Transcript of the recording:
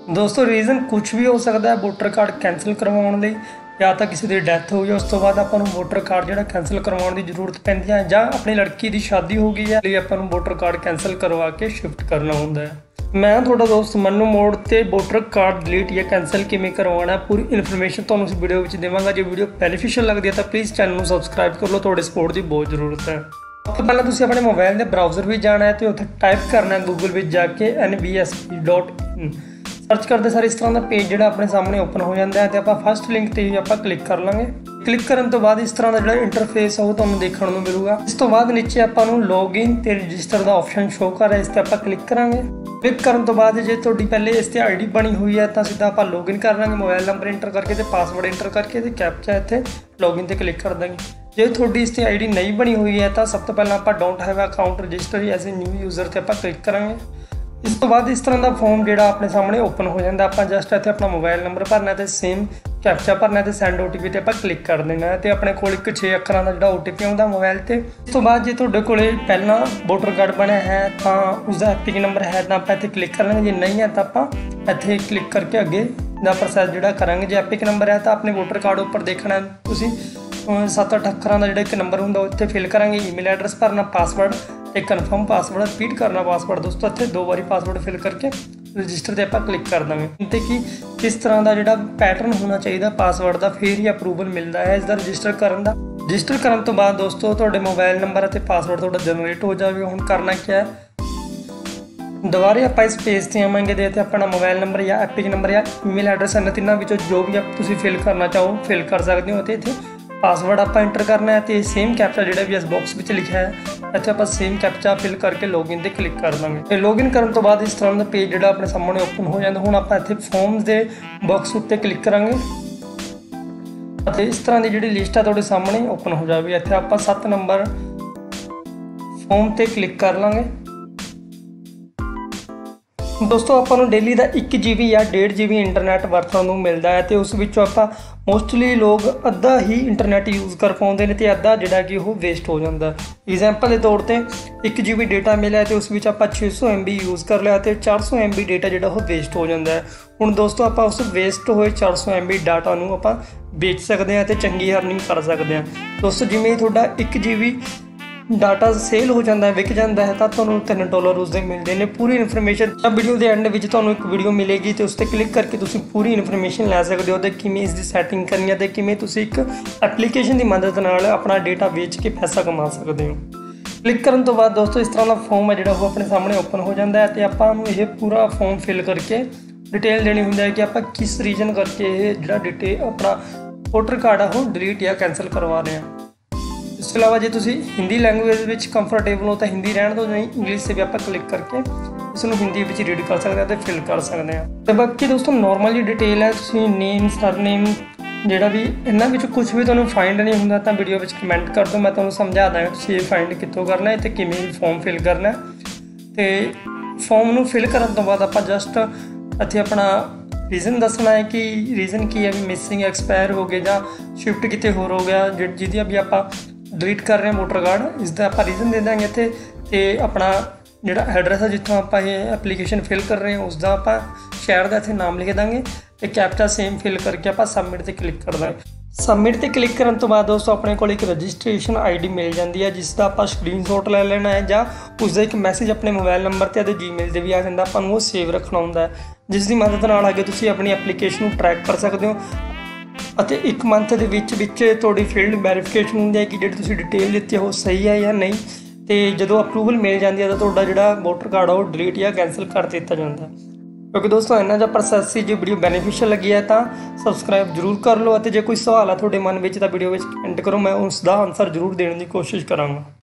दोस्तों रीज़न कुछ भी हो सकता है वोटर कार्ड कैंसल करवाने ਲਈ या तो किसी की डैथ हो गई उस तो बाद ਆਪਾਂ ਨੂੰ वोटर कार्ड ਜਿਹੜਾ कैंसल करवाने की जरूरत पैंती है ਜਾਂ अपनी लड़की की शादी हो गई है ਲਈ ਆਪਾਂ ਨੂੰ वोटर कार्ड कैंसल करवा के शिफ्ट करना ਹੁੰਦਾ है। मैं ਤੁਹਾਡਾ ਦੋਸਤ ਮਨੂ ਮੋੜ ਤੇ वोटर कार्ड डिलीट या कैंसल ਕਿਵੇਂ ਕਰਵਾਉਣਾ पूरी इन्फॉर्मेशन ਤੁਹਾਨੂੰ ਇਸ ਵੀਡੀਓ ਵਿੱਚ ਦੇਵਾਂਗਾ। ਜੇ ਵੀਡੀਓ ਬੈਨੀਫੀਸ਼ੀਅਲ ਲੱਗਦੀ ਹੈ ਤਾਂ ਪਲੀਜ਼ ਚੈਨਲ ਨੂੰ ਸਬਸਕ੍ਰਾਈਬ ਕਰ ਲਓ, ਤੁਹਾਡੇ ਸਪੋਰਟ ਦੀ ਬਹੁਤ ਜ਼ਰੂਰਤ ਹੈ। ਸਭ ਤੋਂ ਪਹਿਲਾਂ ਤੁਸੀਂ ਆਪਣੇ ਮੋਬਾਈਲ ਦੇ ਬਰਾਊਜ਼ਰ ਵਿੱਚ ਜਾਣਾ ਹੈ ਤੇ ਉੱਥੇ ਟਾਈਪ करना है गूगल ਵਿੱਚ ਜਾ ਕੇ nbsp.in सर्च करते सारे इस तरह का पेज जो अपने सामने ओपन हो जाता है तो आप फस्ट लिंक से ही आप क्लिक कर लेंगे। क्लिक करने तो बाद इस तरह का जो इंटरफेस है वो तुम्हें देखने को मिलेगा। इस तो बाद नीचे आपको लॉगिन ते रजिस्टर का ऑप्शन शो कर रहा है, इस पर आप क्लिक करांगे। क्लिक करने तो बाद जो थोड़ी पहले इस पर आईडी बनी हुई है तो सीधा आप लॉगिन कर लेंगे, मोबाइल नंबर इंटर करके तो पासवर्ड इंटर करके तो कैप्चा इतने लॉगिन से क्लिक कर देंगे। जो थोड़ी इस पर आईडी नहीं बनी हुई है तो सब तो पहले आप don't have account register as a new user से आप क्लिक करांगे। इस तो बाद इस तरह का फॉर्म जो अपने सामने ओपन हो जाता है, आप जस्ट इतने अपना मोबाइल नंबर भरना है, सेम कैप्चा भरना है, सेंड OTP पर आप क्लिक कर देना है तो अपने को 6 अक्षरों का जो OTP आता मोबाइल से। इस तो बाद जो थोड़े को पहला वोटर कार्ड बनया है तो उसका एपिक नंबर है तो आप इतने क्लिक कर लेंगे, जो नहीं है तो आप इतने क्लिक करके अगे का प्रोसैस जो करेंगे। जो एपिक नंबर है तो अपने वोटर कार्ड उपर देखना तुम 7-8 अक्षरों का जो एक नंबर होंगे उत्थे फिल करेंगे, ईमेल एड्रैस भरना, पासवर्ड एक कन्फर्म पासवर्ड रिपीट करना पासवर्ड दोस्तों इतने 2 बारी पासवर्ड फिल करके रजिस्टर से आप क्लिक कर देंगे। तो कि किस तरह का जो पैटर्न होना चाहिए पासवर्ड का फिर ही अप्रूवल मिलता है इसका रजिस्टर करने का। रजिस्टर करने तो बाद दोस्तों थोड़े मोबाइल नंबर और पासवर्ड थोड़ा जनरेट हो जाएगा। हम करना क्या है, दोबारे आप इस पेज से आवेंगे तो इतने अपना मोबाइल नंबर या एपिक नंबर या ईमेल एड्रैस इन तीनों जो भी आप फिल करना चाहो फिल कर सकते हो। तो इतने पासवर्ड आप इंटर करना है तो सेम कैप्चा जो भी इस बॉक्स में लिखा है इतने आप सेम कैप्चा फिल करके लॉगिन से क्लिक कर देंगे। लॉगिन करने तो बाद इस तरह का पेज जो अपने सामने ओपन हो जाता। हूँ आप इतने फॉर्म्स के बॉक्स उत्ते क्लिक करांगे और इस तरह की जी लिस्ट है थोड़े सामने ओपन हो जाएगी। इतने आप 7 नंबर फॉर्म पर क्लिक कर लेंगे। दोस्तों आपको डेली का 1 GB या 1.5 GB इंटरनेट वरतों को मिलता है तो उस आप मोस्टली लोग अद्धा ही इंटरनेट यूज़ कर पाते हैं तो अद्धा जोड़ा कि वो वेस्ट हो जाता है। एग्जाम्पल के तौर पर 1 GB डेटा मिला तो उस आप 600 MB यूज़ कर लिया तो 400 MB डेटा जो वेस्ट हो जाता है। हुण दोस्तों आप उस वेस्ट होए 400 MB डाटा को आप बेच सकते हैं तो चंगी अर्निंग कर सकते हैं। दोस्तों जिमें थोड़ा 1 GB डाटा सेल हो जाता है विक जाता है तो $3 उसके मिलते हैं। पूरी इन्फॉर्मेशन अब वीडियो के एंड में तो एक वीडियो मिलेगी तो उस पर क्लिक करके तुम पूरी इन्फॉर्मेशन लै सकते हो कि इसकी सैटिंग करनी है तो कि एक एप्लीकेशन की मदद नाल अपना डेटा बेच के पैसा कमा सकते हो। क्लिक करने तो बाद दोस्तों इस तरह का फॉर्म है जो अपने सामने ओपन हो जाता है तो आपको ये पूरा फॉर्म फिल करके डिटेल देनी होंगी है कि आप किस रीजन करके जो डिटेल अपना वोटर कार्ड है वो डिलीट या कैंसल करवा रहे हैं। इस तो अलावा जो तुम हिंदी लैंगुएज में कंफर्टेबल हो तो हिंदी रहने दो, नहीं इंग्लिश से भी आप क्लिक करके इसमें हिंदी में रीड कर सकते हैं तो फिल कर सकते हैं। तो बाकी दोस्तों नॉर्मल जी डिटेल है तुम नेम सरनेम जोड़ा भी इन्हों में कुछ भी तुम्हें फाइंड नहीं होंगे तो वीडियो में कमेंट कर दो, मैं तुम्हें समझा देंगे तुम ये फाइंड कितों करना है तो किमें फॉर्म फिल करना है। तो फॉर्म में फिल करने तो बाद आप जस्ट इतने अपना रीजन दसना है कि रीजन की है भी मिसिंग एक्सपायर हो गए या शिफ्ट कितने होर हो गया जिहदी भी आप डिलीट कर रहे हैं वोटर कार्ड इसका आप रीजन दे देंगे इतने तो अपना जोड़ा एड्रैस है जितों आप ये एप्लीकेशन फिल कर रहे हैं उसका आप शहर का इतने नाम लिख देंगे तो कैप्चा सेम फिल करके आप सबमिट से क्लिक कर देंगे। सबमिट से क्लिक करने तो बाद दोस्तों अपने को एक रजिस्ट्रेशन ID मिल जाती है जिसका आप स्क्रीनशॉट ले लेना है या उसका एक मैसेज अपने मोबाइल नंबर से जीमेल से भी आ जाता अपन वो सेव रखना होंगे जिसकी मदद नाल आगे तुम अपनी एप्लीकेशन को ट्रैक कर सकते हो। ਅਤੇ 1 ਮੰਥ ਦੇ ਵਿੱਚ ਤੁਹਾਡੀ ਫੀਲਡ ਵੈਰੀਫਿਕੇਸ਼ਨ ਹੁੰਦੀ ਹੈ ਕਿ ਜਿਹੜੀ ਤੁਸੀਂ ਡਿਟੇਲ ਦਿੱਤੀ ਹੈ ਉਹ ਸਹੀ ਹੈ ਜਾਂ ਨਹੀਂ ਤੇ ਜਦੋਂ ਅਪਰੂਵਲ ਮਿਲ ਜਾਂਦੀ ਹੈ ਤਾਂ ਤੁਹਾਡਾ ਜਿਹੜਾ ਵੋਟਰ ਕਾਰਡ ਆ ਉਹ ਡਿਲੀਟ ਜਾਂ ਕੈਂਸਲ ਕਰ ਦਿੱਤਾ ਜਾਂਦਾ ਹੈ। ਕਿਉਂਕਿ ਦੋਸਤੋ ਇਹਨਾਂ ਦਾ ਪ੍ਰੋਸੈਸ ਸੀ। ਜੇ ਵੀਡੀਓ ਬੈਨੀਫੀਸ਼ੀਅਲ ਲੱਗੀ ਹੈ ਤਾਂ ਸਬਸਕ੍ਰਾਈਬ ਜ਼ਰੂਰ ਕਰ ਲਓ ਅਤੇ ਜੇ ਕੋਈ ਸਵਾਲ ਆ ਤੁਹਾਡੇ ਮਨ ਵਿੱਚ ਤਾਂ ਵੀਡੀਓ ਵਿੱਚ ਕਮੈਂਟ ਕਰੋ, ਮੈਂ ਉਸ ਦਾ ਆਨਸਰ ਜ਼ਰੂਰ ਦੇਣ ਦੀ ਕੋਸ਼ਿਸ਼ ਕਰਾਂਗਾ।